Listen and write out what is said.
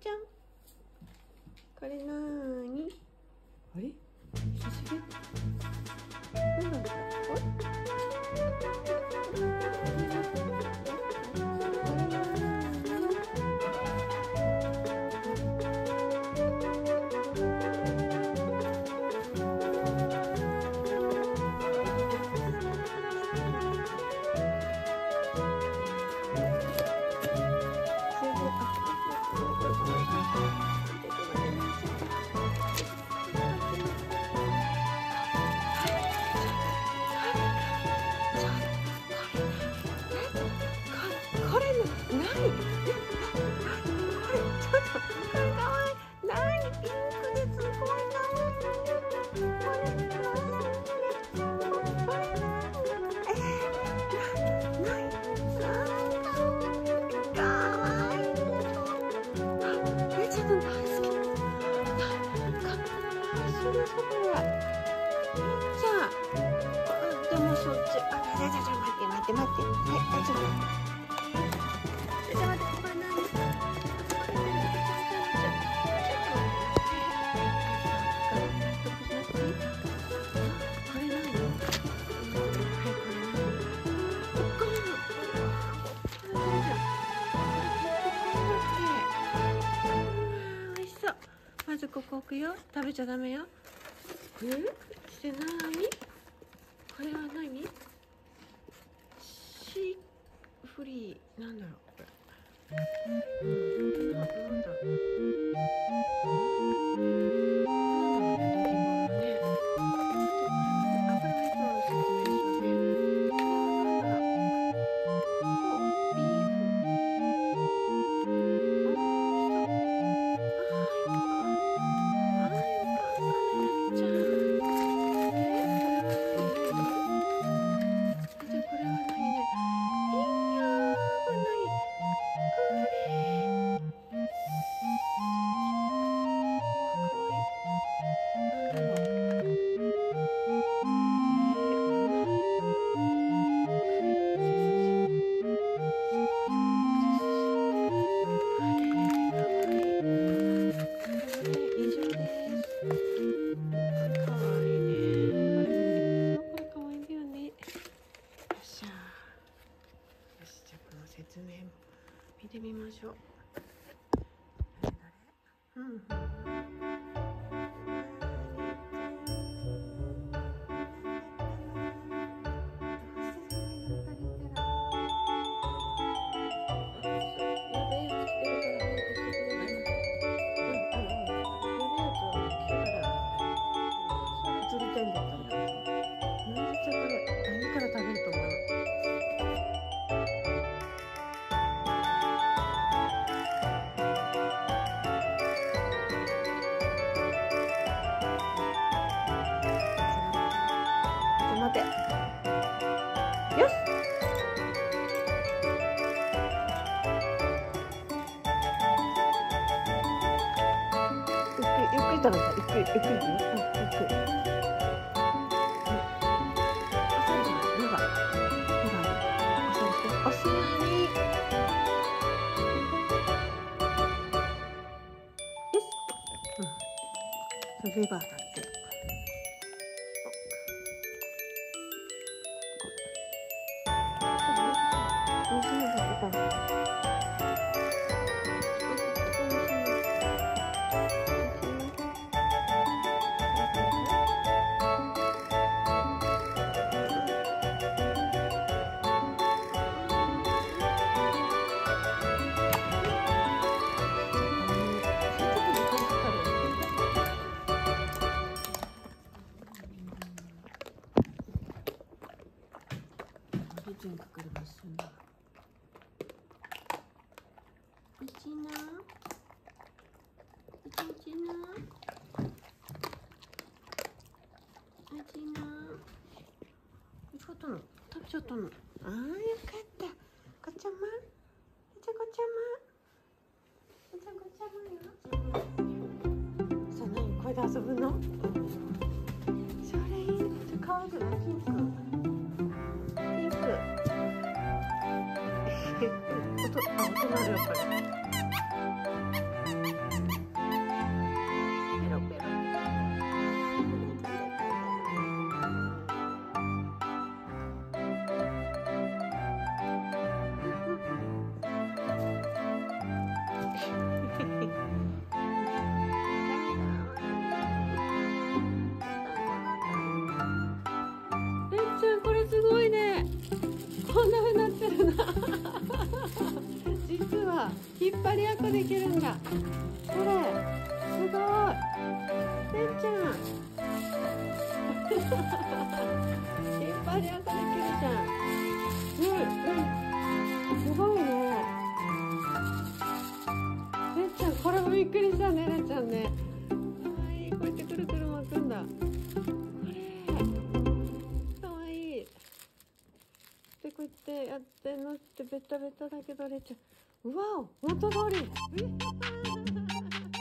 ちゃん、これなーに？あれ？久しぶり。何なんだろう？待って、はい、大丈夫。じゃあ待って、これ何？これ何？美味しそう。まずここ置くよ。食べちゃダメよ。して何？これは何？フリー、なんだろうこれ。なんだろう。説明見てみましょう。待て。よし。ゆっくり食べた。ゆっくり。ゆっくり。お座り。よし。レバーだって。全かかりますよね。いちな。食べちゃったの。ああ、よかった。ごちゃま。さあ、何これで遊ぶの？それいいね。可愛くない？ピンク。音鳴るやっぱり。 こんな風になってるな実は引っ張りやっこできるんだ。これすごい。てんちゃん引っ張りやっこできるじゃん。すごいね。てんちゃんこれもびっくりしたね。れんちゃんね、かわいい。こうやってくるくる巻くんだ。これかわいい。でこうやってやってんのってベタベタだけど、れんちゃん、うわお元通り